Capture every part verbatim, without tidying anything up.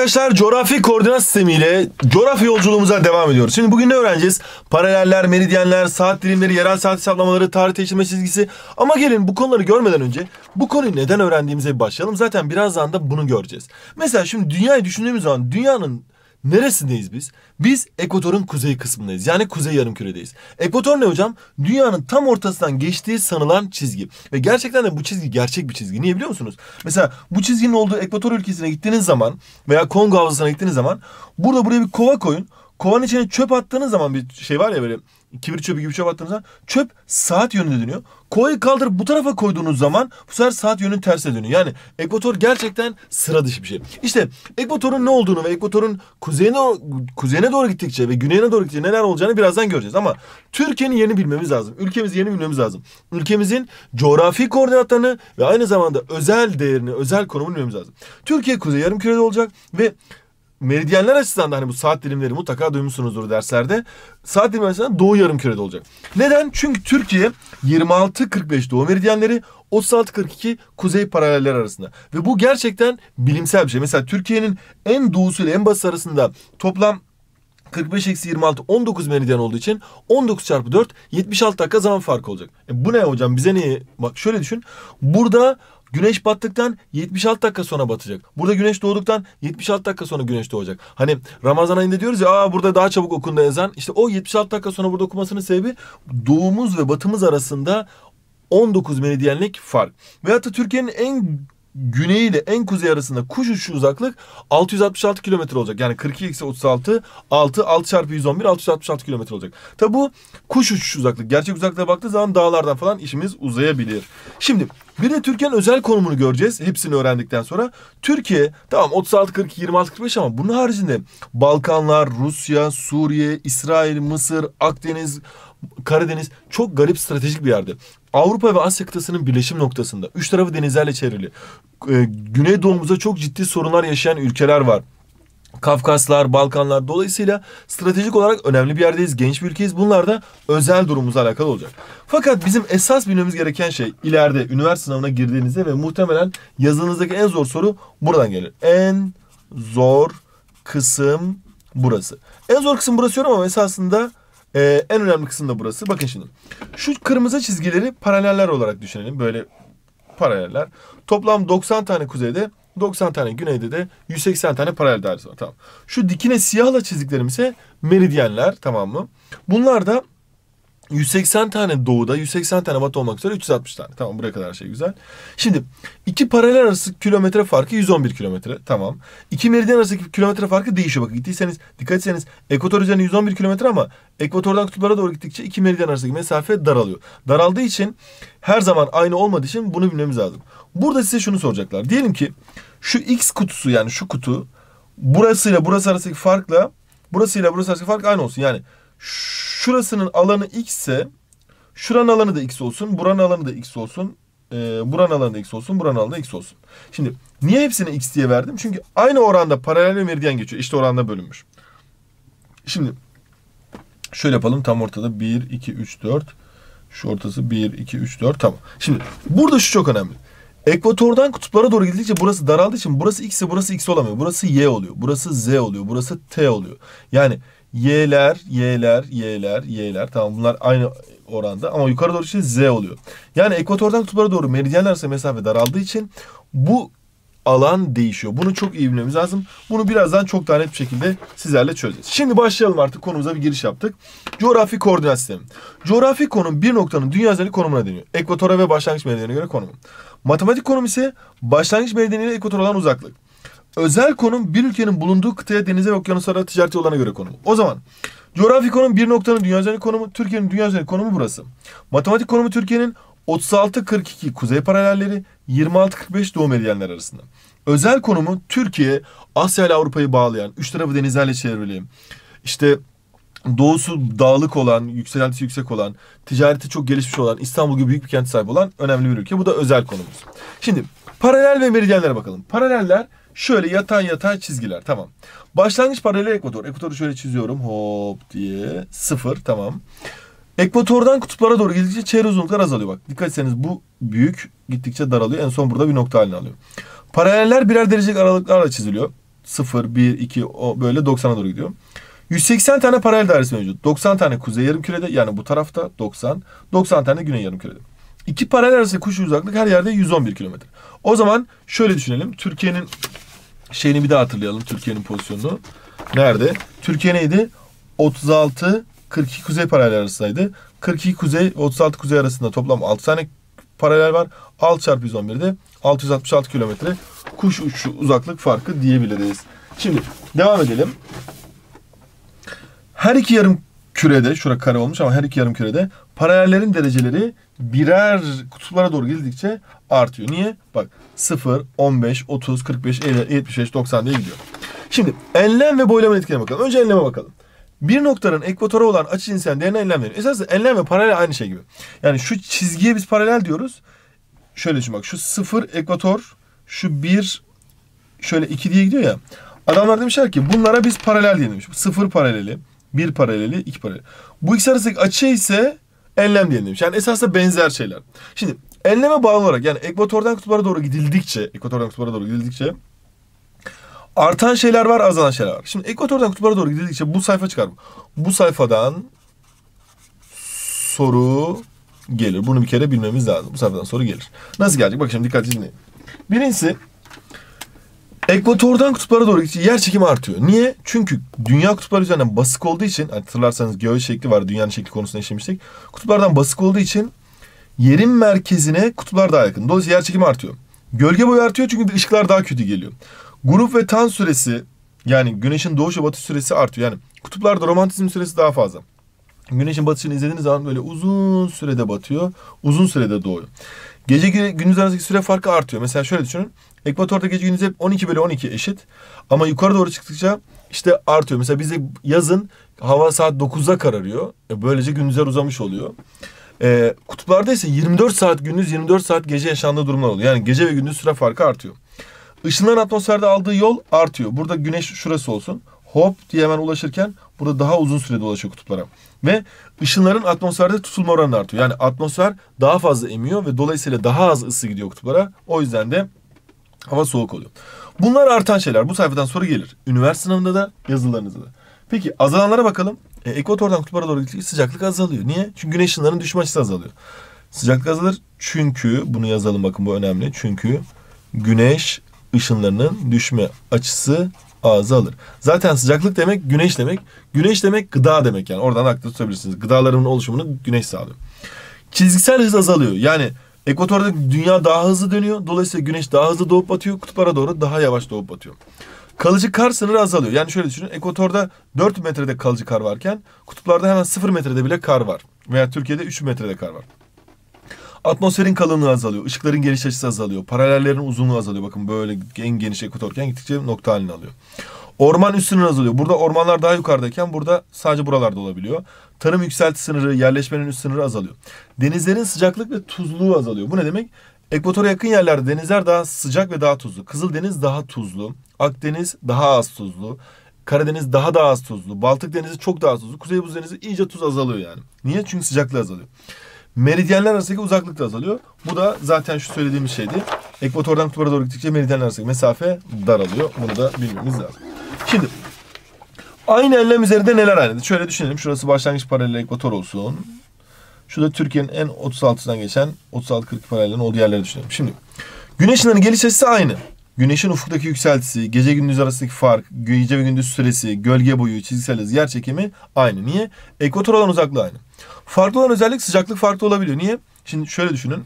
arkadaşlar, coğrafi koordinat sistemiyle coğrafya yolculuğumuza devam ediyoruz. Şimdi bugün ne öğreneceğiz? Paraleller, meridyenler, saat dilimleri, yerel saat hesaplamaları, tarih değiştirme çizgisi. Ama gelin bu konuları görmeden önce bu konuyu neden öğrendiğimize bir başlayalım. Zaten birazdan da bunu göreceğiz. Mesela şimdi dünyayı düşündüğümüz zaman dünyanın neresindeyiz biz? Biz ekvatorun kuzey kısmındayız. Yani kuzey yarımküredeyiz. Ekvator ne hocam? Dünyanın tam ortasından geçtiği sanılan çizgi. Ve gerçekten de bu çizgi gerçek bir çizgi. Niye biliyor musunuz? Mesela bu çizginin olduğu ekvator ülkesine gittiğiniz zaman veya Kongo havzasına gittiğiniz zaman burada buraya bir kova koyun. Kovanın içine çöp attığınız zaman bir şey var ya, böyle kibrit çöpü gibi çöp attığınız zaman çöp saat yönünde dönüyor. Kovayı kaldırıp bu tarafa koyduğunuz zaman bu sefer saat yönünün tersine dönüyor. Yani ekvator gerçekten sıra dışı bir şey. İşte ekvatorun ne olduğunu ve ekvatorun kuzeyine, kuzeyine doğru gittikçe ve güneyine doğru gittikçe neler olacağını birazdan göreceğiz. Ama Türkiye'nin yeni bilmemiz lazım. Ülkemizi yeni bilmemiz lazım. Ülkemizin coğrafi koordinatlarını ve aynı zamanda özel değerini, özel konumunu bilmemiz lazım. Türkiye kuzey yarımkürede olacak ve meridyenler açısından da hani bu saat dilimleri mutlaka duymuşsunuzdur derslerde. Saat dilimleri açısından doğu yarımkürede olacak. Neden? Çünkü Türkiye yirmi altı kırk beş doğu meridyenleri, otuz altı kırk iki kuzey paraleller arasında. Ve bu gerçekten bilimsel bir şey. Mesela Türkiye'nin en doğusu ile en batısı arasında toplam kırk beş eksi yirmi altı on dokuz meridyen olduğu için on dokuz çarpı dört yetmiş altı dakika zaman farkı olacak. E bu ne hocam? Bize niye? Bak şöyle düşün. Burada güneş battıktan yetmiş altı dakika sonra batacak. Burada güneş doğduktan yetmiş altı dakika sonra güneş doğacak. Hani Ramazan ayında diyoruz ya, aa burada daha çabuk okundu ezan. İşte o yetmiş altı dakika sonra burada okumasının sebebi doğumuz ve batımız arasında on dokuz meridyenlik fark. Veyahut da Türkiye'nin en güneyi ile en kuzey arasında kuş uçuşu uzaklık altı yüz altmış altı kilometre olacak. Yani kırk iki eksi otuz altı, altı, altı çarpı yüz on bir, altı yüz altmış altı kilometre olacak. Tabi bu kuş uçuşu uzaklık. Gerçek uzaklığa baktığı zaman dağlardan falan işimiz uzayabilir. Şimdi bir de Türkiye'nin özel konumunu göreceğiz. Hepsini öğrendikten sonra. Türkiye tamam otuz altı kırk iki, yirmi altı kırk beş ama bunun haricinde Balkanlar, Rusya, Suriye, İsrail, Mısır, Akdeniz, Karadeniz çok garip stratejik bir yerde. Avrupa ve Asya kıtasının birleşim noktasında. Üç tarafı denizlerle çevrili. Ee, Güneydoğumuzda çok ciddi sorunlar yaşayan ülkeler var. Kafkaslar, Balkanlar. Dolayısıyla stratejik olarak önemli bir yerdeyiz. Genç bir ülkeyiz. Bunlar da özel durumumuzla alakalı olacak. Fakat bizim esas bilmemiz gereken şey ileride üniversite sınavına girdiğinizde ve muhtemelen yazınızdaki en zor soru buradan gelir. En zor kısım burası. En zor kısım burası diyorum ama esasında Ee, en önemli kısım da burası. Bakın şimdi. Şu kırmızı çizgileri paraleller olarak düşünelim. Böyle paraleller. Toplam doksan tane kuzeyde, doksan tane güneyde de yüz seksen tane paralel dairesi var. Tamam. Şu dikine siyahla çizdiklerim ise meridyenler, tamam mı? Bunlar da yüz seksen tane doğuda, yüz seksen tane batı olmak üzere üç yüz altmış tane. Tamam, buraya kadar her şey güzel. Şimdi iki paralel arası kilometre farkı yüz on bir kilometre. Tamam. İki meridyen arasındaki kilometre farkı değişiyor. Bakın gittiyseniz, dikkat etseniz ekvator üzerine yüz on bir kilometre ama ekvatordan kutuplara doğru gittikçe iki meridyen arasındaki mesafe daralıyor. Daraldığı için her zaman aynı olmadığı için bunu bilmemiz lazım. Burada size şunu soracaklar. Diyelim ki şu X kutusu, yani şu kutu burasıyla burası arasındaki farkla burasıyla burası arasındaki fark aynı olsun. Yani şurasının alanı x ise şuranın alanı da x olsun, buranın alanı da x olsun, e, buranın alanı da x olsun, buranın alanı da x olsun. Şimdi niye hepsine x diye verdim? Çünkü aynı oranda paralel ve meridyen geçiyor. İşte oranda bölünmüş. Şimdi şöyle yapalım, tam ortada bir, iki, üç, dört. Şu ortası bir, iki, üç, dört, tamam. Şimdi burada şu çok önemli. Ekvatordan kutuplara doğru gidildikçe burası daraldığı için burası x ise burası x olamıyor. Burası y oluyor, burası z oluyor, burası t oluyor. Yani y'ler, y'ler, y'ler, y'ler. Tamam, bunlar aynı oranda ama yukarı doğru işte z oluyor. Yani ekvatordan kutuplara doğru meridyenler arasında mesafe daraldığı için bu alan değişiyor. Bunu çok iyi bilmemiz lazım. Bunu birazdan çok daha net bir şekilde sizlerle çözeceğiz. Şimdi başlayalım, artık konumuza bir giriş yaptık. Coğrafi koordinat sistemi. Coğrafi konum bir noktanın dünya üzerindeki konumuna deniyor. Ekvatora ve başlangıç meridyene göre konumu. Matematik konum ise başlangıç meridyeni ile ekvator olan uzaklık. Özel konum bir ülkenin bulunduğu kıtaya, denize ve okyanuslara, ticareti yollarına göre konumu. O zaman coğrafi konum bir noktanın dünya üzerindeki konumu, Türkiye'nin dünya üzerindeki konumu burası. Matematik konumu Türkiye'nin otuz altı kırk iki kuzey paralelleri, yirmi altı kırk beş doğu meridyenler arasında. Özel konumu Türkiye, Asya ile Avrupa'yı bağlayan, üç tarafı denizlerle çevrili, işte doğusu dağlık olan, yükseltisi yüksek olan, ticareti çok gelişmiş olan, İstanbul gibi büyük bir kent sahibi olan önemli bir ülke. Bu da özel konumuz. Şimdi paralel ve meridyenlere bakalım. Paraleller şöyle yatay yatay çizgiler, tamam. Başlangıç paralel ekvator. Ekvatoru şöyle çiziyorum, hop diye, sıfır, tamam. Ekvatordan kutuplara doğru gidildikçe çevre uzunluklar azalıyor. Bak dikkat etseniz bu büyük gittikçe daralıyor. En son burada bir nokta haline alıyor. Paraleller birer derecelik aralıklarla çiziliyor. sıfır, bir, iki o böyle doksana doğru gidiyor. yüz seksen tane paralel dairesi mevcut. doksan tane kuzey yarımkürede, yani bu tarafta doksan. doksan tane güney yarımkürede. İki paralel arası kuş uzaklık her yerde yüz on bir kilometre. O zaman şöyle düşünelim. Türkiye'nin şeyini bir daha hatırlayalım. Türkiye'nin pozisyonunu. Nerede? Türkiye neydi? otuz altı kırk iki kuzey paralel arasındaydı. kırk iki kuzey otuz altı kuzey arasında toplam altı tane paralel var. altı çarpı yüz on bir'de altı yüz altmış altı kilometre kuş uçuşu uzaklık farkı diyebiliriz. Şimdi devam edelim. Her iki yarım kürede, şurada kare olmuş ama her iki yarım kürede paralellerin dereceleri birer kutuplara doğru gidildikçe artıyor. Niye? Bak sıfır, on beş, otuz, kırk beş, elli, yetmiş beş, doksan diye gidiyor. Şimdi enlem ve boylamanın etkilerine bakalım. Önce enleme bakalım. Bir noktanın ekvatora olan açı cinsinden değerine enlem veriyor. Esasında enlem ve paralel aynı şey gibi. Yani şu çizgiye biz paralel diyoruz. Şöyle düşün bak, şu sıfır ekvator, şu bir şöyle iki diye gidiyor ya. Adamlar demişler ki bunlara biz paralel diyelim demiş. Sıfır paraleli, bir paraleli, iki paraleli. Bu ikisi arasındaki açı ise enlem diyelim demiş. Yani esasında benzer şeyler. Şimdi enleme bağlı olarak, yani ekvatordan kutuplara doğru gidildikçe, ekvatordan kutuplara doğru gidildikçe artan şeyler var, azalan şeyler var. Şimdi ekvatordan kutuplara doğru gidildikçe bu sayfa çıkar. Bu sayfadan soru gelir. Bunu bir kere bilmemiz lazım. Bu sayfadan soru gelir. Nasıl gelecek? Bak şimdi dikkatli dinleyin. Birincisi, ekvatordan kutuplara doğru gidince yer çekimi artıyor. Niye? Çünkü dünya kutupları üzerinden basık olduğu için, hatırlarsanız göğe şekli var, dünyanın şekli konusunda işlemiştik. Kutuplardan basık olduğu için yerin merkezine kutuplar daha yakın. Dolayısıyla yer çekimi artıyor. Gölge boyu artıyor çünkü ışıklar daha kötü geliyor. Grup ve tan süresi, yani güneşin doğuş ve batış süresi artıyor. Yani kutuplarda romantizm süresi daha fazla. Güneşin batışını izlediğiniz zaman böyle uzun sürede batıyor, uzun sürede doğuyor. Gece gündüz arasındaki süre farkı artıyor. Mesela şöyle düşünün. Ekvatorda gece gündüz hep on iki bölü on iki eşit. Ama yukarı doğru çıktıkça işte artıyor. Mesela bizde yazın hava saat dokuzda kararıyor. Böylece gündüzler uzamış oluyor. Ee, kutuplarda ise yirmi dört saat gündüz, yirmi dört saat gece yaşandığı durumlar oluyor. Yani gece ve gündüz süre farkı artıyor. Işınların atmosferde aldığı yol artıyor. Burada güneş şurası olsun. Hop diye hemen ulaşırken burada daha uzun sürede ulaşıyor kutuplara. Ve ışınların atmosferde tutulma oranı artıyor. Yani atmosfer daha fazla emiyor ve dolayısıyla daha az ısı gidiyor kutuplara. O yüzden de hava soğuk oluyor. Bunlar artan şeyler. Bu sayfadan soru gelir. Üniversite sınavında da, yazılarınızda da. Peki azalanlara bakalım. E, ekvatordan kutuplara doğru gittikçe sıcaklık azalıyor. Niye? Çünkü güneş ışınlarının düşme açısı azalıyor. Sıcaklık azalır çünkü, bunu yazalım bakın, bu önemli. Çünkü güneş ışınlarının düşme açısı azalır. Zaten sıcaklık demek güneş demek. Güneş demek gıda demek yani. Oradan aklınızda tutabilirsiniz. Gıdaların oluşumunu güneş sağlıyor. Çizgisel hız azalıyor. Yani ekvatorda dünya daha hızlı dönüyor. Dolayısıyla güneş daha hızlı doğup batıyor. Kutuplara doğru daha yavaş doğup batıyor. Kalıcı kar sınırı azalıyor. Yani şöyle düşünün. Ekvatorda dört metrede kalıcı kar varken kutuplarda hemen sıfır metrede bile kar var. Veya Türkiye'de üç metrede kar var. Atmosferin kalınlığı azalıyor. Işıkların geliş açısı azalıyor. Paralellerin uzunluğu azalıyor. Bakın böyle en geniş ekvatorken gittikçe nokta halini alıyor. Orman üst sınırı azalıyor. Burada ormanlar daha yukarıdayken burada sadece buralarda olabiliyor. Tarım yükselti sınırı, yerleşmenin üst sınırı azalıyor. Denizlerin sıcaklık ve tuzluluğu azalıyor. Bu ne demek? Ekvatora yakın yerlerde denizler daha sıcak ve daha tuzlu. Kızıldeniz daha tuzlu. Akdeniz daha az tuzlu. Karadeniz daha da az tuzlu. Baltık Denizi çok daha tuzlu. Kuzey Buz Denizi iyice tuz azalıyor yani. Niye? Çünkü sıcaklığı azalıyor. Meridyenler arasındaki uzaklık da azalıyor. Bu da zaten şu söylediğimiz şeydi. Ekvatordan kutuplara doğru gittikçe meridyenler arasındaki mesafe daralıyor. Bunu da bilmemiz lazım. Şimdi aynı enlem üzerinde neler aynı? Şöyle düşünelim. Şurası başlangıç paralel ekvator olsun. Şurada Türkiye'nin en otuz altısından geçen otuz altı kırk paralelin olduğu yerleri düşünelim. Şimdi güneş ışınlarının geliş açısı aynı. Güneşin ufuktaki yükseltisi, gece gündüz arasındaki fark, gece ve gündüz süresi, gölge boyu, çizgisel hız, yer çekimi aynı. Niye? Ekvator olan uzaklığı aynı. Farklı olan özellik sıcaklık farklı olabiliyor. Niye? Şimdi şöyle düşünün.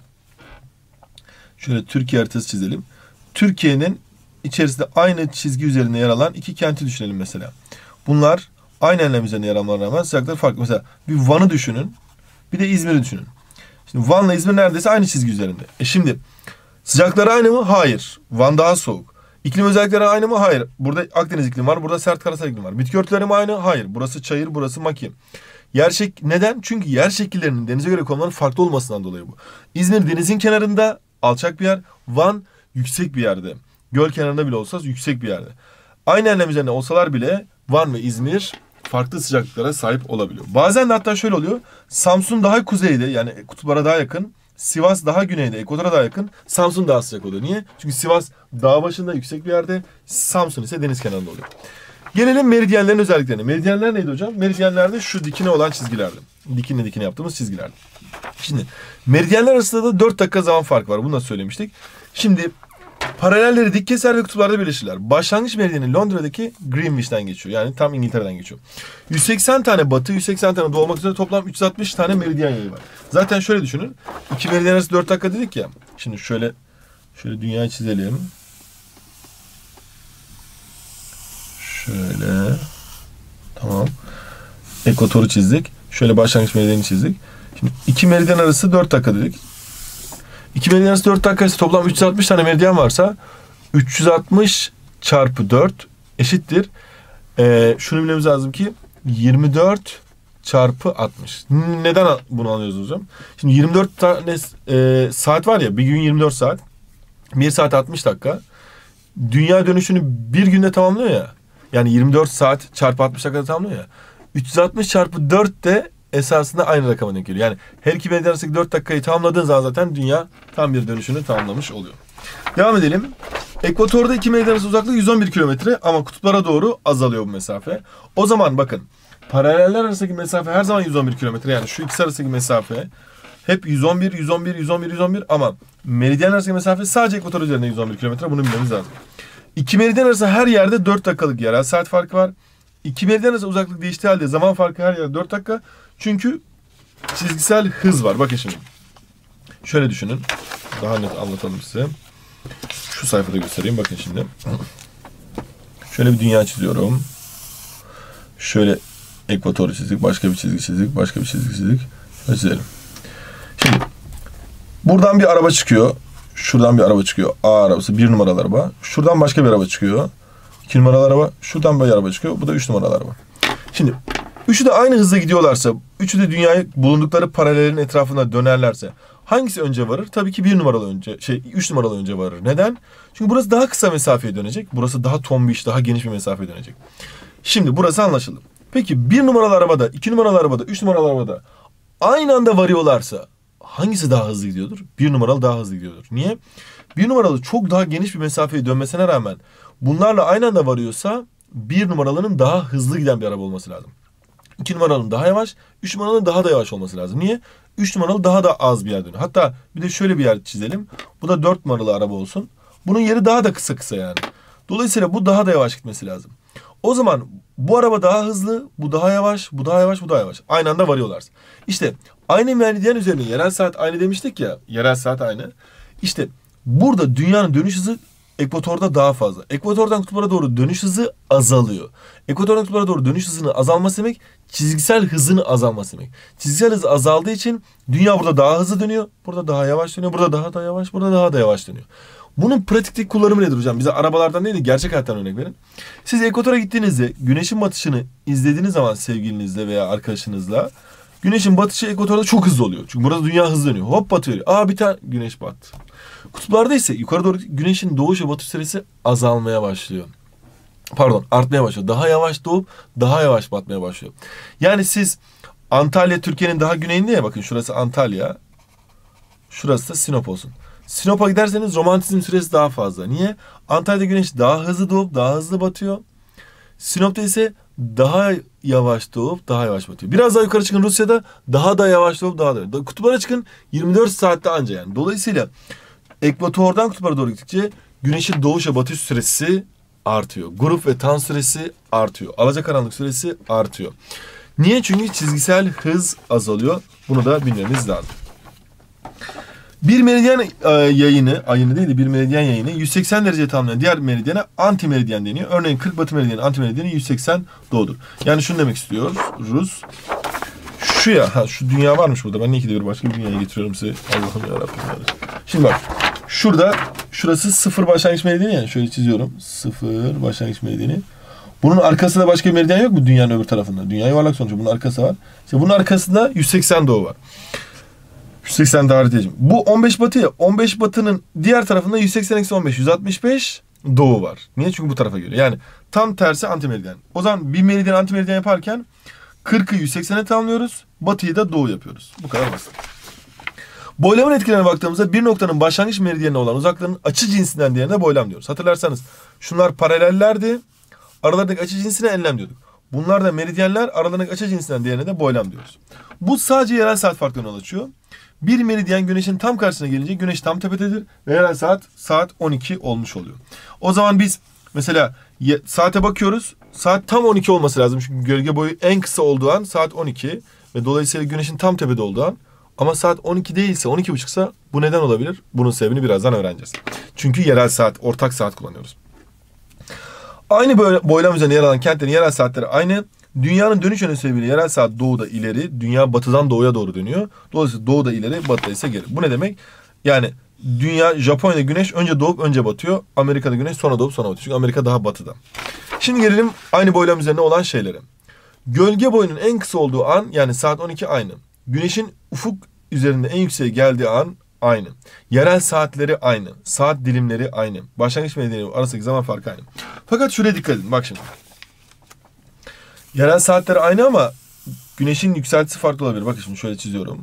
Şöyle Türkiye haritası çizelim. Türkiye'nin içerisinde aynı çizgi üzerinde yer alan iki kenti düşünelim mesela. Bunlar aynı enlem üzerinde yer almalarına rağmen sıcaklıkları farklı. Mesela bir Van'ı düşünün. Bir de İzmir'i düşünün. Şimdi Van'la İzmir neredeyse aynı çizgi üzerinde. E şimdi sıcakları aynı mı? Hayır. Van daha soğuk. İklim özellikleri aynı mı? Hayır. Burada Akdeniz iklimi var. Burada sert karasal iklim var. Bitki örtüleri mi aynı? Hayır. Burası çayır, burası maki. Yer şek neden? Çünkü yer şekillerinin denize göre konumlarının farklı olmasından dolayı bu. İzmir denizin kenarında alçak bir yer. Van yüksek bir yerde. Göl kenarında bile olsa yüksek bir yerde. Aynı enlem üzerinde olsalar bile Van ve İzmir farklı sıcaklıklara sahip olabiliyor. Bazen de hatta şöyle oluyor. Samsun daha kuzeyde, yani kutuplara daha yakın. Sivas daha güneyde, ekvatora daha yakın. Samsun daha sıcak oluyor. Niye? Çünkü Sivas dağ başında, yüksek bir yerde. Samsun ise deniz kenarında oluyor. Gelelim meridyenlerin özelliklerine. Meridyenler neydi hocam? Meridyenler de şu dikine olan çizgilerdi. Dikinle dikine yaptığımız çizgilerdi. Şimdi meridyenler arasında da dört dakika zaman farkı var. Bunu da söylemiştik. Şimdi paralelleri dik keser ve kutuplarda birleşirler. Başlangıç meridyeni Londra'daki Greenwich'ten geçiyor. Yani tam İngiltere'den geçiyor. yüz seksen tane batı, yüz seksen tane doğu olmak üzere toplam üç yüz altmış tane meridyen yayı var. Zaten şöyle düşünün. İki meridyen arası dört dakika dedik ya. Şimdi şöyle şöyle dünyayı çizelim. Şöyle. Tamam. Ekvatoru çizdik. Şöyle başlangıç meridyeni çizdik. Şimdi iki meridyen arası dört dakika dedik. İki meridyen arası dört dakika ise toplam üç yüz altmış tane meridyen varsa üç yüz altmış çarpı dört eşittir. Ee, şunu bilmemiz lazım ki yirmi dört çarpı altmış. Neden bunu anlıyoruz hocam? Şimdi yirmi dört tane e, saat var ya, bir gün yirmi dört saat. bir saat altmış dakika. Dünya dönüşünü bir günde tamamlıyor ya. Yani yirmi dört saat çarpı altmış dakikada tamamlıyor ya. üç yüz altmış çarpı dört de esasında aynı rakama denk geliyor. Yani her iki meridyen arasındaki dört dakikayı tamamladığın zaman zaten dünya tam bir dönüşünü tamamlamış oluyor. Devam edelim. Ekvatorda iki meridyen arası uzaklığı yüz on bir kilometre ama kutuplara doğru azalıyor bu mesafe. O zaman bakın, paraleller arasındaki mesafe her zaman yüz on bir kilometre. Yani şu ikisi arasındaki mesafe hep yüz on bir, yüz on bir, yüz on bir, yüz on bir ama meridyen arasındaki mesafe sadece ekvator üzerinde yüz on bir kilometre. Bunu bilmemiz lazım. İki meridyen arası her yerde dört dakikalık yerel saat farkı var. İki meridyen arası uzaklık değiştiği halde zaman farkı her yerde dört dakika. Çünkü çizgisel hız var. Bakın şimdi. Şöyle düşünün. Daha net anlatalım size. Şu sayfada göstereyim. Bakın şimdi. Şöyle bir dünya çiziyorum. Şöyle ekvatoru çizdik. Başka bir çizgi çizdik. Başka bir çizgi çizdik. Şöyle çizelim. Şimdi buradan bir araba çıkıyor. Şuradan bir araba çıkıyor. A arabası. Bir numaralı araba. Şuradan başka bir araba çıkıyor. İki numaralı araba. Şuradan bir araba çıkıyor. Bu da üç numaralı araba. Şimdi üçü de aynı hızla gidiyorlarsa, üçü de dünyayı bulundukları paralelin etrafında dönerlerse hangisi önce varır? Tabii ki bir numaralı önce, şey üç numaralı önce varır. Neden? Çünkü burası daha kısa mesafeye dönecek. Burası daha tombiş, daha geniş bir mesafeye dönecek. Şimdi burası anlaşıldı. Peki bir numaralı arabada, iki numaralı arabada, üç numaralı arabada aynı anda varıyorlarsa hangisi daha hızlı gidiyordur? Bir numaralı daha hızlı gidiyordur. Niye? Bir numaralı çok daha geniş bir mesafeye dönmesine rağmen bunlarla aynı anda varıyorsa bir numaralının daha hızlı giden bir araba olması lazım. İki numaralının daha yavaş, üç numaralının daha da yavaş olması lazım. Niye? Üç numaralı daha da az bir yer dönüyor. Hatta bir de şöyle bir yer çizelim. Bu da dört numaralı araba olsun. Bunun yeri daha da kısa kısa yani. Dolayısıyla bu daha da yavaş gitmesi lazım. O zaman bu araba daha hızlı, bu daha yavaş, bu daha yavaş, bu daha yavaş. Aynı anda varıyorlar. İşte aynı meridyen üzerine yerel saat aynı demiştik ya. Yerel saat aynı. İşte burada dünyanın dönüş hızı ekvatorda daha fazla. Ekvatordan kutuplara doğru dönüş hızı azalıyor. Ekvatordan kutuplara doğru dönüş hızının azalması demek, çizgisel hızının azalması demek. Çizgisel hız azaldığı için dünya burada daha hızlı dönüyor. Burada daha yavaş dönüyor. Burada daha da yavaş, burada daha da yavaş dönüyor. Bunun pratikteki kullanımı nedir hocam? Bize arabalardan değil de gerçek hayattan örnek verin. Siz ekvatora gittiğinizde güneşin batışını izlediğiniz zaman sevgilinizle veya arkadaşınızla güneşin batışı ekvatorda çok hızlı oluyor. Çünkü burada dünya hızlı dönüyor. Hop batıyor. Aa bir tane güneş battı. Kutuplarda ise yukarı doğru güneşin doğuş ve batış süresi azalmaya başlıyor. Pardon, artmaya başlıyor. Daha yavaş doğup daha yavaş batmaya başlıyor. Yani siz Antalya Türkiye'nin daha güneyinde ya, bakın şurası Antalya. Şurası da Sinop olsun. Sinop'a giderseniz romantizm süresi daha fazla. Niye? Antalya'da güneş daha hızlı doğup daha hızlı batıyor. Sinop'ta ise daha yavaş doğup daha yavaş batıyor. Biraz daha yukarı çıkın Rusya'da daha da yavaş doğup daha da. Kutuplara çıkın yirmi dört saatte anca yani. Dolayısıyla ekvatordan kutuplara doğru gittikçe güneşin doğuş ve batış süresi artıyor. Grup ve tan süresi artıyor. Alacakaranlık süresi artıyor. Niye? Çünkü çizgisel hız azalıyor. Bunu da bilmemiz lazım. Bir meridyen e, yayını, ayını değil de bir meridyen yayını yüz seksen derece tamamlayan diğer meridyene anti meridyen deniyor. Örneğin kırk batı meridyenin anti merydyeni yüz seksen doğudur. Yani şunu demek istiyoruz. Rus. Şu ya, ha, şu dünya varmış burada. Ben ikide bir başka bir dünyaya getiriyorum size. Allah'ım yarabbim. Şimdi bak. Şurada, şurası sıfır başlangıç meridyeni yani. Şöyle çiziyorum. Sıfır başlangıç meridyeni. Bunun arkasında başka bir meridyen yok mu dünyanın öbür tarafında? Dünya yuvarlak sonuçta. Bunun arkası var. İşte bunun arkasında yüz seksen doğu var. yüz seksen daha haritacığım. Bu on beş batı ya. on beş batının diğer tarafında yüz seksen eksi on beş. yüz altmış beş doğu var. Niye? Çünkü bu tarafa geliyor. Yani tam tersi antimeridyen. O zaman bir meridyen antimeridyen yaparken kırkı yüz seksene tamamlıyoruz. Batıyı da doğu yapıyoruz. Bu kadar basit. Boylamın etkilerine baktığımızda bir noktanın başlangıç meridyenine olan uzaklığının açı cinsinden diğerine boylam diyoruz. Hatırlarsanız şunlar paralellerdi. Aralarındaki açı cinsine enlem diyorduk. Bunlar da meridyenler, aralarındaki açı cinsinden diğerine de boylam diyoruz. Bu sadece yerel saat farklarına yol açıyor. Bir meridyen güneşin tam karşısına gelince güneş tam tepededir ve yerel saat saat on iki olmuş oluyor. O zaman biz mesela saate bakıyoruz. Saat tam on iki olması lazım. Çünkü gölge boyu en kısa olduğu an saat on iki ve dolayısıyla güneşin tam tepede olduğu an. Ama saat on iki değilse, on iki buçuksa bu neden olabilir? Bunun sebebini birazdan öğreneceğiz. Çünkü yerel saat, ortak saat kullanıyoruz. Aynı böyle boylam üzerinde yer alan kentlerin yerel saatleri aynı. Dünyanın dönüş yönü sebebiyle yerel saat doğuda ileri, dünya batıdan doğuya doğru dönüyor. Dolayısıyla doğuda ileri, batıda ise geri. Bu ne demek? Yani dünya, Japonya'da güneş önce doğup önce batıyor. Amerika'da güneş sonra doğup sonra batıyor. Çünkü Amerika daha batıda. Şimdi gelelim aynı boylam üzerine olan şeylere. Gölge boyunun en kısa olduğu an, yani saat on iki aynı. Güneşin ufuk üzerinde en yükseğe geldiği an aynı. Yerel saatleri aynı. Saat dilimleri aynı. Başlangıç meridyenleri arasındaki zaman farkı aynı. Fakat şuraya dikkat edin. Bak şimdi. Yerel saatleri aynı ama güneşin yükseltisi farklı olabilir. Bakın şimdi şöyle çiziyorum.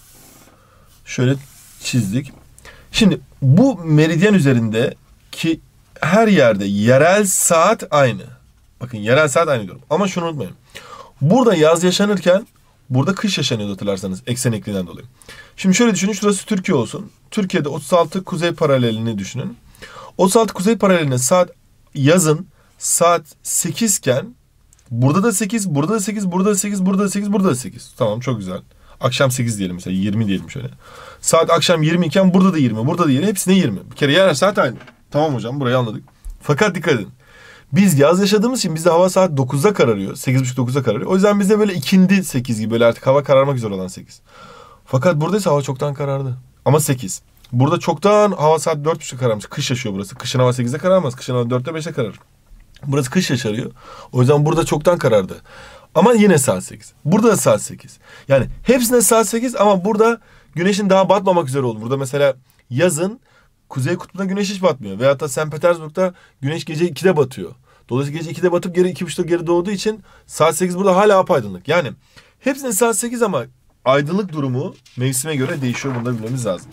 Şöyle çizdik. Şimdi bu meridyen üzerinde ki her yerde yerel saat aynı. Bakın yerel saat aynı diyorum. Ama şunu unutmayın. Burada yaz yaşanırken burada kış yaşanıyordu hatırlarsanız eksen eğikliğinden dolayı. Şimdi şöyle düşünün, şurası Türkiye olsun. Türkiye'de otuz altı kuzey paralelini düşünün. otuz altı kuzey paraleline saat yazın saat sekiz iken burada da sekiz, burada da sekiz, burada da sekiz, burada da sekiz, burada da sekiz. Tamam, çok güzel. Akşam sekiz diyelim mesela, yirmi diyelim şöyle. Saat akşam yirmi iken burada da yirmi, burada da yirmi, hepsine yirmi. Bir kere yerel saat aynı. Tamam hocam, burayı anladık. Fakat dikkat edin. Biz yaz yaşadığımız için bizde hava saat dokuzda kararıyor. sekiz buçuk dokuzda kararıyor. O yüzden bizde böyle ikindi sekiz gibi, böyle artık hava kararmak üzere olan sekiz. Fakat buradaysa hava çoktan karardı. Ama sekiz. Burada çoktan hava saat dört buçukta kararmış. Kış yaşıyor burası. Kışın hava sekizde kararmaz. Kışın hava dörtte beşte kararır. Burası kış yaşarıyor. O yüzden burada çoktan karardı. Ama yine saat sekiz. Burada da saat sekiz. Yani hepsinde saat sekiz ama burada güneşin daha batmamak üzere oldu. Burada mesela yazın Kuzey Kutbu'nda güneş hiç batmıyor. Veyahut da Sankt Petersburg'da güneş gece ikide batıyor. Dolayısıyla gece ikide batıp geri iki buçukta geri doğduğu için saat sekiz burada hala apaydınlık. Yani hepsinin saat sekiz ama aydınlık durumu mevsime göre değişiyor. Bunu da bilmemiz lazım.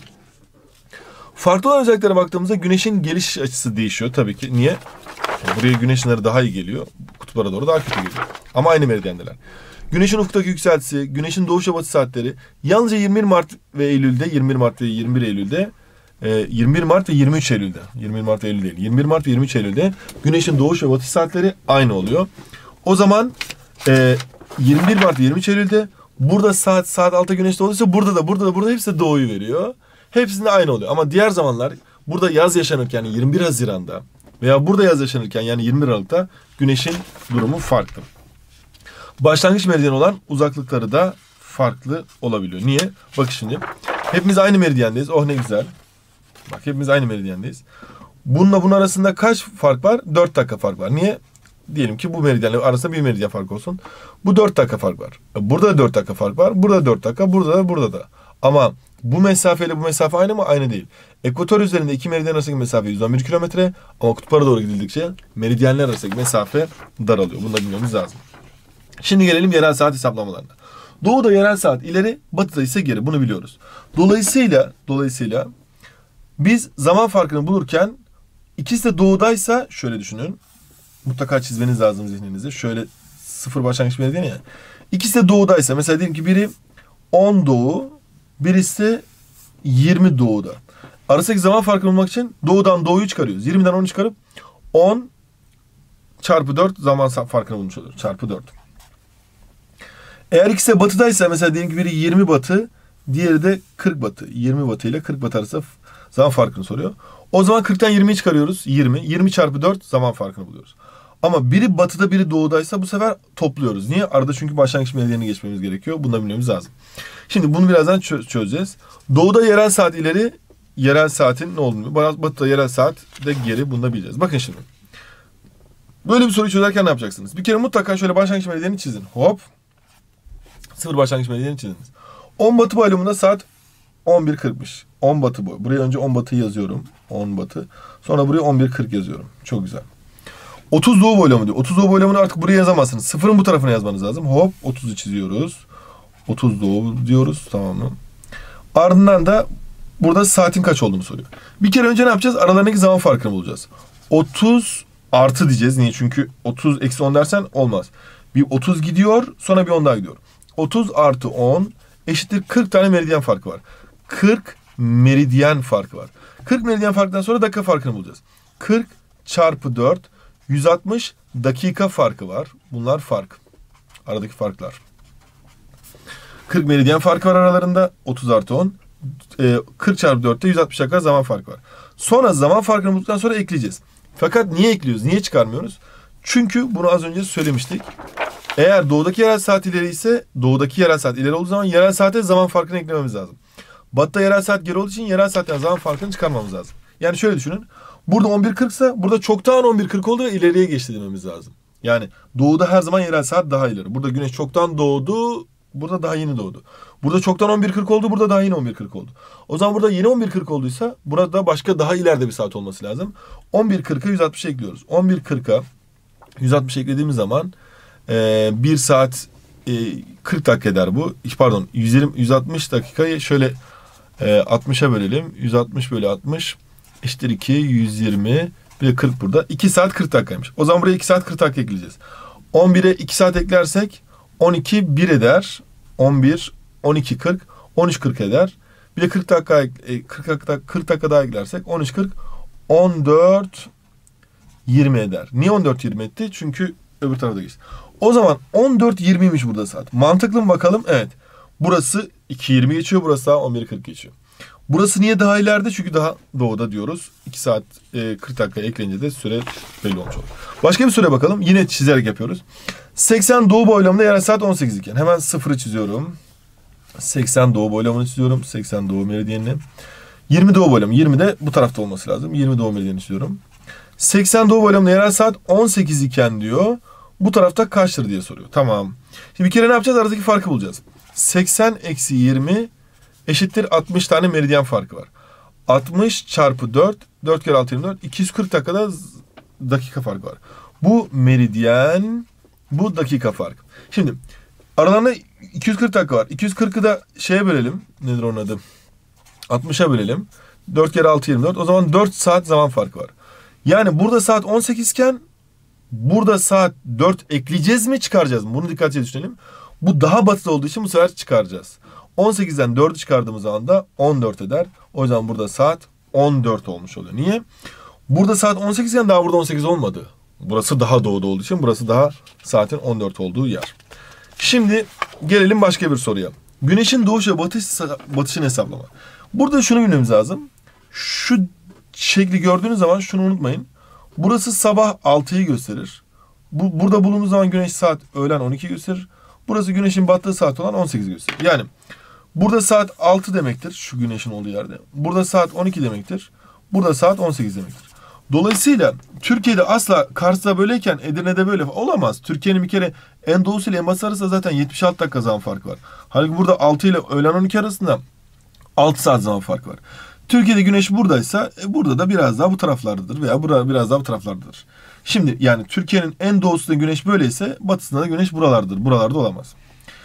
Farklı olan özelliklere baktığımızda güneşin geliş açısı değişiyor tabii ki. Niye? Yani buraya güneş ışınları daha iyi geliyor. Kutuplara doğru daha kötü geliyor. Ama aynı meridyendeler. Güneşin ufuktaki yükseltisi, güneşin doğuş ve batış saatleri yalnızca yirmi bir Mart ve Eylül'de, yirmi bir Mart ve yirmi bir Eylül'de, yirmi bir Mart ve yirmi üç Eylül'de, yirmi bir Mart ve Eylül değil, yirmi bir Mart ve yirmi üç Eylül'de güneşin doğuş ve batış saatleri aynı oluyor. O zaman e, yirmi bir Mart ve yirmi üç Eylül'de burada saat saat altıda güneş doğduysa burada da burada da burada hepsi de doğuyu veriyor. Hepsinde aynı oluyor. Ama diğer zamanlar burada yaz yaşanırken yirmi bir Haziran'da veya burada yaz yaşanırken yani yirmi bir Aralık'ta güneşin durumu farklı. Başlangıç meridyen olan uzaklıkları da farklı olabiliyor. Niye? Bak şimdi. Hepimiz aynı meridyendeyiz. Oh ne güzel. Bak hepimiz aynı meridyendeyiz. Bununla bunun arasında kaç fark var? dört dakika fark var. Niye? Diyelim ki bu meridyenle arasında bir meridyen fark olsun. Bu dört dakika fark var. Burada da dört dakika fark var. Burada da dört dakika. Burada da burada da. Ama bu mesafeyle bu mesafe aynı mı? Aynı değil. Ekvator üzerinde iki meridyen arasındaki mesafe yüz on bir kilometre. Ama kutuplara doğru gidildikçe meridyenler arasındaki mesafe daralıyor. Bunu da bilmemiz lazım. Şimdi gelelim yerel saat hesaplamalarına. Doğuda yerel saat ileri, batıda ise geri. Bunu biliyoruz. Dolayısıyla dolayısıyla biz zaman farkını bulurken ikisi de doğudaysa şöyle düşünün. Mutlaka çizmeniz lazım zihninizi. Şöyle sıfır başlangıç meridyen ya. İkisi de doğudaysa mesela diyelim ki biri on doğu, birisi yirmi doğuda. Arasındaki zaman farkını bulmak için doğudan doğuyu çıkarıyoruz. yirmiden onu çıkarıp on çarpı dört zaman farkını bulmuş oluyoruz. Çarpı dört. Eğer ikisi de batıdaysa mesela diyelim ki biri yirmi batı, diğeri de kırk batı. yirmi batı ile kırk batı arasında zaman farkını soruyor. O zaman kırktan yirmiyi çıkarıyoruz. yirmi. yirmi çarpı dört zaman farkını buluyoruz. Ama biri batıda biri doğudaysa bu sefer topluyoruz. Niye? Arada çünkü başlangıç meridyenini geçmemiz gerekiyor. Bunu da bilmemiz lazım. Şimdi bunu birazdan çö- çözeceğiz. Doğuda yerel saat ileri, yerel saatin ne olduğunu, batıda yerel saat de geri, bunu da bileceğiz. Bakın şimdi. Böyle bir soruyu çözerken ne yapacaksınız? Bir kere mutlaka şöyle başlangıç meridyenini çizin. Hop. Sıfır başlangıç meridyenini çiziniz. on batı boylamında saat on bir kırkmış. on batı boy. Buraya önce on batı yazıyorum. on batı. Sonra buraya on bir kırk yazıyorum. Çok güzel. otuz doğu boylamı diyor. otuz doğu boylamını artık buraya yazamazsınız. Sıfırın bu tarafına yazmanız lazım. Hop otuzu çiziyoruz. otuz doğu diyoruz. Tamam mı? Ardından da burada saatin kaç olduğunu soruyor. Bir kere önce ne yapacağız? Aralarındaki zaman farkını bulacağız. otuz artı diyeceğiz. Niye? Çünkü otuz eksi on dersen olmaz. Bir otuz gidiyor, sonra bir on daha gidiyor. otuz artı on eşittir kırk tane meridyen farkı var. kırk meridyen farkı var. kırk meridyen farkından sonra dakika farkını bulacağız. kırk çarpı dört, yüz altmış dakika farkı var. Bunlar fark. Aradaki farklar. kırk meridyen farkı var aralarında. otuz artı on. kırk çarpı dörtte yüz altmış dakika zaman farkı var. Sonra zaman farkını bulduktan sonra ekleyeceğiz. Fakat niye ekliyoruz? Niye çıkarmıyoruz? Çünkü bunu az önce söylemiştik. Eğer doğudaki yerel saat ileri ise doğudaki yerel saat ileri olduğu zaman yerel saate zaman farkını eklememiz lazım. Batıda yerel saat geri olduğu için yerel saatten zaman farkını çıkarmamız lazım. Yani şöyle düşünün. Burada on bir kırk ise burada çoktan on bir kırk oldu ve ileriye geçti dememiz lazım. Yani doğuda her zaman yerel saat daha ileri. Burada güneş çoktan doğdu, burada daha yeni doğdu. Burada çoktan on bir kırk oldu, burada daha yeni on bir kırk oldu. O zaman burada yeni on bir kırk olduysa burada başka daha ileride bir saat olması lazım. on bir kırka yüz altmış ekliyoruz. on bir kırka yüz altmış eklediğimiz zaman e, bir saat e, kırk dakika eder bu. Pardon yüz yirmi, yüz altmış dakikayı şöyle e, altmışa bölelim. yüz altmış bölü altmış eşittir iki, yüz yirmi bir de kırk burada. iki saat kırk dakikaymış. O zaman buraya iki saat kırk dakika ekleyeceğiz. on bire iki saat eklersek on iki bir eder. on bir, on iki kırk, on üç kırk eder. Bir de kırk dakika kırk dakika, kırk dakika daha eklersek on üç kırk, on dört yirmi eder. Niye on dört yirmi etti? Çünkü öbür tarafa geçti. O zaman on dört yirmiymiş burada saat. Mantıklı mı bakalım? Evet. Burası iki yirmi geçiyor. Burası daha on bir kırk geçiyor. Burası niye daha ileride? Çünkü daha doğuda diyoruz. iki saat kırk dakika eklenince de süre belli olmuş olur. Başka bir süre bakalım. Yine çizerek yapıyoruz. seksen doğu boylamında yerel saat on sekiz iken. Hemen sıfırı çiziyorum. seksen doğu boylamını çiziyorum. seksen doğu meridyenini. yirmi doğu boylamı. yirmi de bu tarafta olması lazım. yirmi doğu meridyenini çiziyorum. seksen doğu boylamında yerel saat on sekiz iken diyor. Bu tarafta kaçtır diye soruyor. Tamam. Şimdi bir kere ne yapacağız? Aradaki farkı bulacağız. seksen eksi yirmi eşittir altmış tane meridyen farkı var. altmış çarpı dört. dört kere altı yirmi dört. iki yüz kırk dakikada dakika farkı var. Bu meridyen, bu dakika farkı. Şimdi aralarında iki yüz kırk dakika var. iki yüz kırkı da şeye bölelim. Nedir onun adı? altmışa bölelim. dört kere altı yirmi dört. O zaman dört saat zaman farkı var. Yani burada saat on sekiz iken burada saat dört ekleyeceğiz mi çıkaracağız mı? Bunu dikkatli düşünelim. Bu daha batıda olduğu için bu sefer çıkaracağız. on sekizden dördü çıkardığımız zaman da on dört eder. O yüzden burada saat on dört olmuş oluyor. Niye? Burada saat on sekiz iken daha burada on sekiz olmadı. Burası daha doğuda olduğu için burası daha saatin on dört olduğu yer. Şimdi gelelim başka bir soruya. Güneşin doğuş ve batış, batışını hesaplama. Burada şunu bilmemiz lazım. Şu şekli gördüğünüz zaman şunu unutmayın. Burası sabah altıyı gösterir. Bu, burada bulunduğumuz zaman güneş saat öğlen on iki gösterir. Burası güneşin battığı saat olan on sekiz gösterir. Yani burada saat altı demektir şu güneşin olduğu yerde. Burada saat on iki demektir. Burada saat on sekiz demektir. Dolayısıyla Türkiye'de asla Kars'ta böyleyken Edirne'de böyle olamaz. Türkiye'nin bir kere en doğusu ile en batısı arasında zaten yetmiş altı dakika zaman farkı var. Halbuki burada altı ile öğlen on iki arasında altı saat zaman farkı var. Türkiye'de güneş buradaysa e, burada da biraz daha bu taraflardadır veya burada biraz daha bu taraflardadır. Şimdi yani Türkiye'nin en doğusunda güneş böyleyse batısında da güneş buralardır. Buralarda olamaz.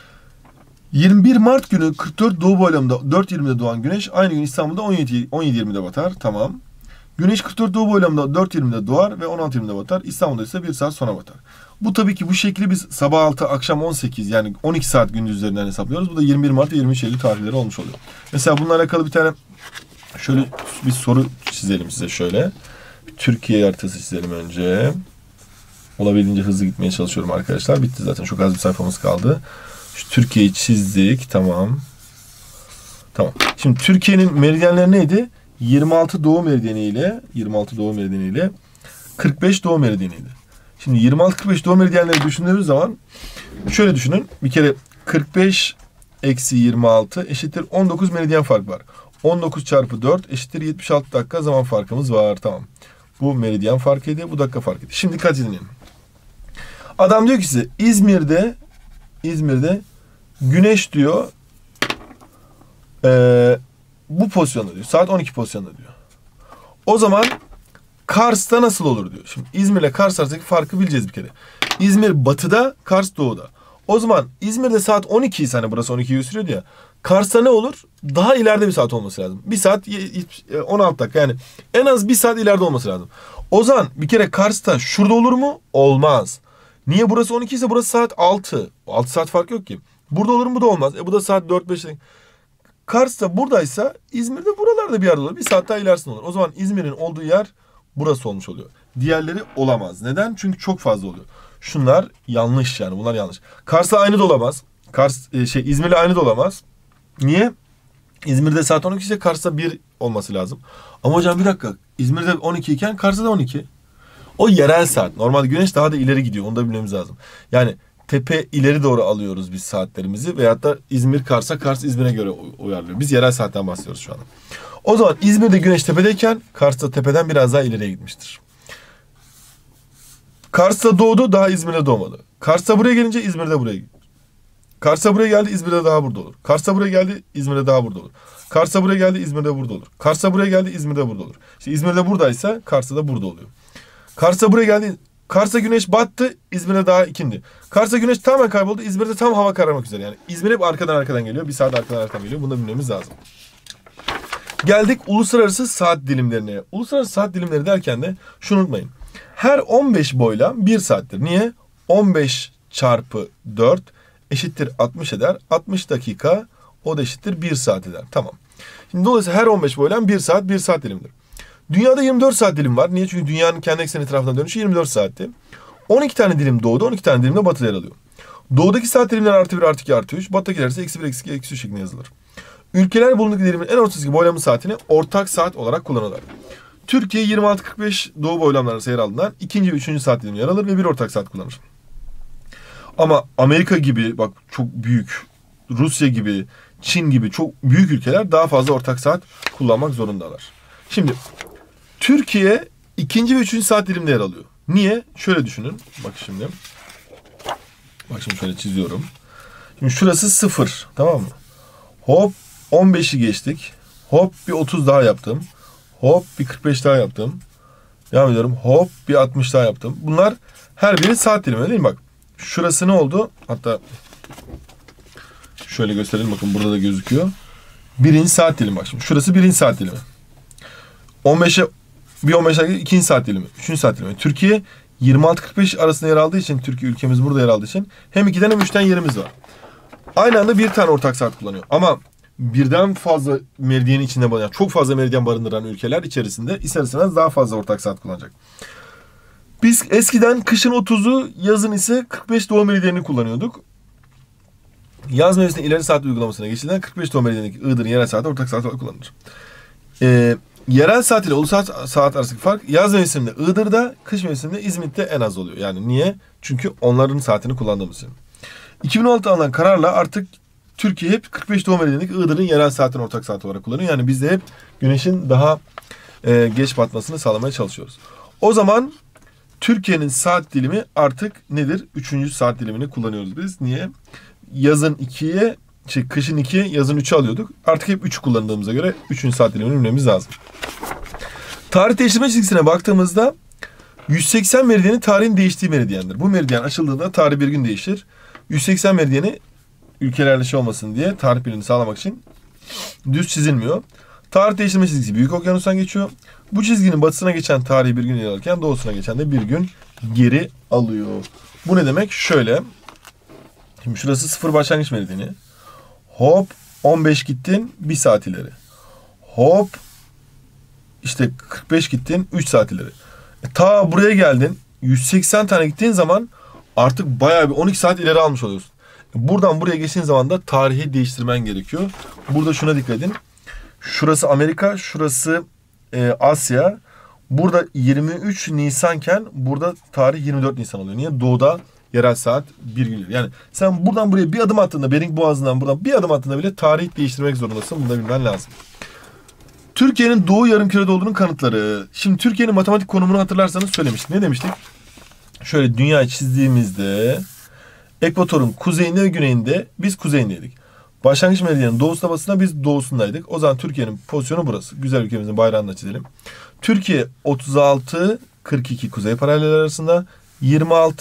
yirmi bir Mart günü kırk dört doğu boylamında dört yirmide doğan güneş aynı gün İstanbul'da on yedi yirmide batar. Tamam. Güneş kırk dört doğu boylamında dört yirmide doğar ve on altı yirmide batar. İstanbul'da ise bir saat sonra batar. Bu tabii ki bu şekli biz sabah altı akşam on sekiz yani on iki saat gündüz üzerinden hesaplıyoruz. Bu da yirmi bir Mart ve yirmi üç Eylül tarihleri olmuş oluyor. Mesela bununla alakalı bir tane şöyle bir soru çizelim size şöyle. Bir Türkiye haritası çizelim önce. Olabildiğince hızlı gitmeye çalışıyorum arkadaşlar. Bitti zaten. Çok az bir sayfamız kaldı. Şu Türkiye'yi çizdik. Tamam. Tamam. Şimdi Türkiye'nin meridyenleri neydi? yirmi altı doğu meridyeni ile yirmi altı doğu meridyeni ile kırk beş doğu meridyeni'ydi. Şimdi yirmi altı kırk beş doğu meridyenleri düşündüğümüz zaman şöyle düşünün. Bir kere kırk beş eksi yirmi altı eşittir on dokuz meridyen fark var. on dokuz çarpı dört eşittir yetmiş altı dakika zaman farkımız var. Tamam. Bu meridyen farkıydı. Bu dakika farkıydı. Şimdi dikkat edin. Adam diyor ki size İzmir'de İzmir'de güneş diyor ee, bu pozisyonda diyor. Saat on iki pozisyonda diyor. O zaman Kars'ta nasıl olur diyor. Şimdi İzmir'le Kars arasındaki farkı bileceğiz bir kere. İzmir batıda, Kars doğuda. O zaman İzmir'de saat on iki ise hani burası on ikiyi gösteriyordu ya. Kars'ta ne olur? Daha ileride bir saat olması lazım. Bir saat on altı dakika yani en az bir saat ileride olması lazım. O zaman bir kere Kars'ta şurada olur mu? Olmaz. Niye burası on iki ise burası saat altı. altı saat fark yok ki. Burada olur mu? Bu da olmaz. E bu da saat dört beş. Kars'ta buradaysa İzmir'de buralarda bir yerde olur. Bir saat daha ilerisinde olur. O zaman İzmir'in olduğu yer burası olmuş oluyor. Diğerleri olamaz. Neden? Çünkü çok fazla oluyor. Şunlar yanlış yani. Bunlar yanlış. Kars'la aynı da olamaz. Kars şey İzmir'le aynı da olamaz. Niye? İzmir'de saat on iki ise Kars'ta bir olması lazım. Ama hocam bir dakika. İzmir'de on iki iken Kars'ta da on iki. O yerel saat. Normalde güneş daha da ileri gidiyor. Onu da bilmemiz lazım. Yani tepe ileri doğru alıyoruz biz saatlerimizi. Veyahut da İzmir Kars'a, Kars İzmir'e göre uyarlıyor. Biz yerel saatten bahsediyoruz şu anda. O zaman İzmir'de güneş tepedeyken Kars'ta tepeden biraz daha ileriye gitmiştir. Kars'ta doğdu, daha İzmir'de doğmadı. Kars'ta buraya gelince İzmir'de buraya gitti. Kars'a buraya geldi, İzmir'de daha burada olur. Kars'a buraya geldi, İzmir'de daha burada olur. Kars'a buraya geldi, İzmir'de burada olur. Kars'a buraya geldi, İzmir'de burada olur. İşte İzmir'de buradaysa Kars'ta da burada oluyor. Kars'a buraya geldi, Kars'a güneş battı, İzmir'de daha ikindi. Kars'a güneş tamamen kayboldu, İzmir'de tam hava kararmak üzere. Yani İzmir hep arkadan arkadan geliyor, bir saat arkadan arkadan geliyor. Bunu da bilmemiz lazım. Geldik uluslararası saat dilimlerine. Uluslararası saat dilimleri derken de şunu unutmayın. Her on beş boyla bir saattir. Niye? on beş çarpı dört eşittir altmış eder. altmış dakika o da eşittir bir saat eder. Tamam. Şimdi dolayısıyla her on beş boyla bir saat bir saat dilimidir. Dünyada yirmi dört saat dilim var. Niye? Çünkü dünyanın kendi ekseni etrafından dönüşü yirmi dört saatti. on iki tane dilim doğuda, on iki tane dilim de batıda yer alıyor. Doğudaki saat dilimleri artı bir, artı iki, artı üç. Batıdakiler ise eksi bir, eksi iki, eksi üç şeklinde yazılır. Ülkeler bulundukları dilimin en ortasındaki boylamı saatini ortak saat olarak kullanırlar. Türkiye yirmi altı kırk beş doğu boylamları arasında yer aldığından ikinci ve üçüncü saat dilimi yer alır ve bir ortak saat kullanır. Ama Amerika gibi bak çok büyük, Rusya gibi, Çin gibi çok büyük ülkeler daha fazla ortak saat kullanmak zorundalar. Şimdi Türkiye ikinci ve üçüncü saat diliminde yer alıyor. Niye? Şöyle düşünün. Bak şimdi. Bak şimdi şöyle çiziyorum. Şimdi şurası sıfır. Tamam mı? Hop on beşi geçtik. Hop bir otuz daha yaptım. Hop bir kırk beş daha yaptım. Devam ediyorum. Hop bir altmış daha yaptım. Bunlar her biri saat dilimi değil mi? Bak. Şurası ne oldu? Hatta şöyle gösterelim. Bakın burada da gözüküyor. Birinci saat dilimi bak şimdi. Şurası birinci saat dilimi. on beşe bir on beş dakika ikinci saat dilimi. Üçüncü saat dilimi. Türkiye yirmi altı kırk beş arasında yer aldığı için, Türkiye ülkemiz burada yer aldığı için hem ikiden hem üçten yerimiz var. Aynı anda bir tane ortak saat kullanıyor. Ama birden fazla meridyen içinde barındıran, çok fazla meridyen barındıran ülkeler içerisinde ister istemez daha fazla ortak saat kullanacak. Biz eskiden kışın otuzu, yazın ise kırk beş doğu meridyenini kullanıyorduk. Yaz mevsiminde ileri saat uygulamasına geçildiğinde kırk beş doğu meridyenindeki Iğdır'ın yerel saati ortak saat olarak kullanılır. Ee, yerel saat ile ulusal saat arasındaki fark yaz mevsiminde Iğdır'da, kış mevsiminde İzmit'te en az oluyor. Yani niye? Çünkü onların saatini kullandığımız için. iki bin on altı alınan kararla artık Türkiye hep kırk beş doğu meridyenindeki Iğdır'ın yerel saatini ortak saat olarak kullanıyor. Yani biz de hep güneşin daha e, geç batmasını sağlamaya çalışıyoruz. O zaman Türkiye'nin saat dilimi artık nedir? Üçüncü saat dilimini kullanıyoruz biz. Niye? Yazın ikiye, şey, kışın ikiye, yazın üçe alıyorduk. Artık hep üçü kullandığımıza göre üçüncü saat dilimini bilmemiz lazım. Tarih değiştirme çizgisine baktığımızda yüz seksen meridyeni tarihin değiştiği meridyendir. Bu meridyen açıldığında tarih bir gün değişir. yüz seksen meridyeni ülkelerle şey olmasın diye tarih birliğini sağlamak için düz çizilmiyor. Tarih değiştirme çizgisi Büyük Okyanus'tan geçiyor. Bu çizginin batısına geçen tarihi bir gün ileri alırken doğusuna geçen de bir gün geri alıyor. Bu ne demek? Şöyle. Şimdi şurası sıfır başlangıç meridyeni. Hop on beş gittin bir saat ileri. Hop işte kırk beş gittin üç saat ileri. E, ta buraya geldin yüz seksen tane gittiğin zaman artık bayağı bir on iki saat ileri almış oluyorsun. Buradan buraya geçtiğin zaman da tarihi değiştirmen gerekiyor. Burada şuna dikkat edin. Şurası Amerika, şurası e, Asya. Burada yirmi üç Nisanken burada tarih yirmi dört Nisan oluyor. Niye? Doğuda yerel saat bir gün. Yani sen buradan buraya bir adım attığında, Bering Boğazı'ndan buradan bir adım attığında bile tarih değiştirmek zorundasın. Bunu da bilmen lazım. Türkiye'nin doğu yarımkürede olduğunun kanıtları. Şimdi Türkiye'nin matematik konumunu hatırlarsanız söylemiştik. Ne demiştik? Şöyle dünyayı çizdiğimizde ekvatorun kuzeyinde ve güneyinde biz kuzeyindeydik. Başlangıç meridyenin doğusunda batısında biz doğusundaydık. O zaman Türkiye'nin pozisyonu burası. Güzel ülkemizin bayrağını da çizelim. Türkiye otuz altı kırk iki kuzey paralel arasında, yirmi altı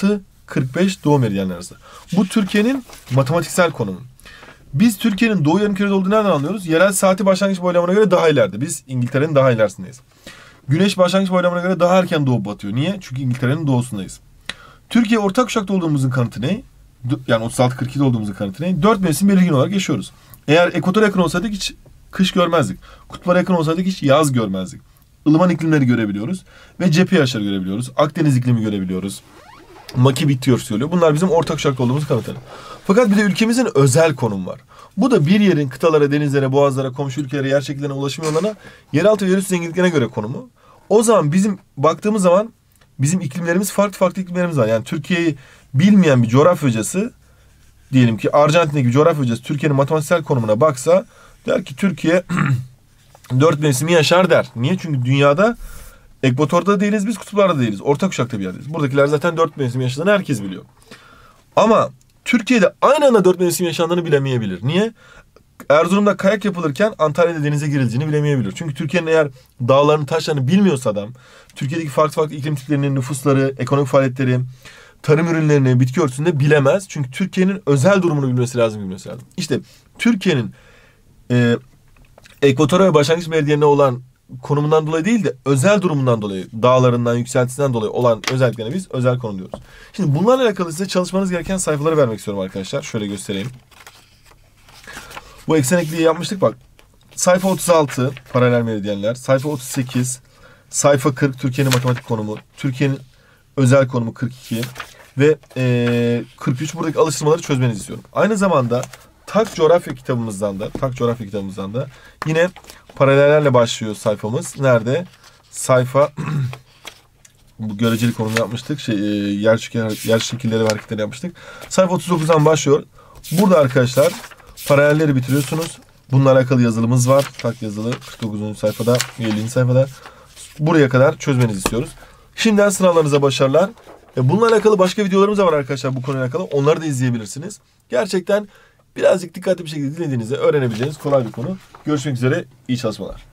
kırk beş doğu meridyenler arası. Bu Türkiye'nin matematiksel konumu. Biz Türkiye'nin doğu yarımkürede olduğunu nereden anlıyoruz? Yerel saati başlangıç boylamına göre daha ileride. Biz İngiltere'nin daha ilerisindeyiz. Güneş başlangıç boylamına göre daha erken doğup batıyor. Niye? Çünkü İngiltere'nin doğusundayız. Türkiye orta kuşakta olduğumuzun kanıtı ne? Yani otuz altı kırk iki olduğumuzun kanıtı ne? Dört mevsim belirgin olarak yaşıyoruz. Eğer ekvatora yakın olsaydık hiç kış görmezdik. Kutuplara yakın olsaydık hiç yaz görmezdik. Ilıman iklimleri görebiliyoruz. Ve cephe yağışları görebiliyoruz. Akdeniz iklimi görebiliyoruz. Maki bitiyor söylüyor. Bunlar bizim orta kuşakta olduğumuz kanıtları. Fakat bir de ülkemizin özel konumu var. Bu da bir yerin kıtalara, denizlere, boğazlara, komşu ülkelere, yer şekillerine, ulaşım yollarına, yeraltı ve yerüstü zenginliklerine göre konumu. O zaman bizim baktığımız zaman bizim iklimlerimiz farklı farklı iklimlerimiz var. Yani Türkiye'yi bilmeyen bir coğrafya hocası, diyelim ki Arjantin'deki bir coğrafya hocası Türkiye'nin matematiksel konumuna baksa der ki Türkiye dört mevsimi yaşar der. Niye? Çünkü dünyada ekvatorda değiliz, biz kutuplarda değiliz. Orta kuşakta bir yerdeyiz. Buradakiler zaten dört mevsim yaşadığını herkes biliyor. Ama Türkiye'de aynı anda dört mevsim yaşandığını bilemeyebilir. Niye? Erzurum'da kayak yapılırken Antalya'da denize girildiğini bilemeyebilir. Çünkü Türkiye'nin eğer dağlarını, taşlarını bilmiyorsa adam, Türkiye'deki farklı farklı iklim tiplerinin nüfusları, ekonomik faaliyetleri, tarım ürünlerini, bitki örtüsünde bilemez. Çünkü Türkiye'nin özel durumunu bilmesi lazım, bilmesi lazım. İşte Türkiye'nin e, ekvatora ve başlangıç meridyenine olan konumundan dolayı değil de özel durumundan dolayı, dağlarından, yükseltisinden dolayı olan özelliklerine biz özel konu diyoruz. Şimdi bunlarla alakalı size çalışmanız gereken sayfaları vermek istiyorum arkadaşlar. Şöyle göstereyim. Bu eksen ekliği yapmıştık bak. Sayfa otuz altı paralel meridyenler, sayfa otuz sekiz, sayfa kırk Türkiye'nin matematik konumu, Türkiye'nin özel konumu kırk iki ve ee, kırk üç buradaki alıştırmaları çözmenizi istiyorum. Aynı zamanda Tak coğrafya kitabımızdan da, Tak coğrafya kitabımızdan da yine paralellerle başlıyor sayfamız. Nerede? Sayfa bu göreceli konumu yapmıştık. Şey, e, yer, şekil, yer şekilleri ve hareketleri yapmıştık. Sayfa otuz dokuzdan başlıyor. Burada arkadaşlar paralelleri bitiriyorsunuz. Bununla alakalı yazılımız var. Tak yazılı kırk dokuzuncu sayfada, ellinci sayfada. Buraya kadar çözmenizi istiyoruz. Şimdiden sınavlarınıza başarılar. Bununla alakalı başka videolarımız da var arkadaşlar bu konuyla alakalı. Onları da izleyebilirsiniz. Gerçekten birazcık dikkatli bir şekilde dinlediğinizde öğrenebileceğiniz kolay bir konu. Görüşmek üzere. İyi çalışmalar.